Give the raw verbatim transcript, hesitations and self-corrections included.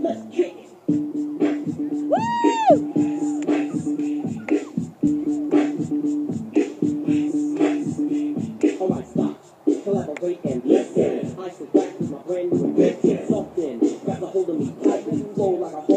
Let's kick it. Woo! Alright, stop. Collaborate and listen. I should rap with my friend. Get something. Grab a hold of me tight. Flow like a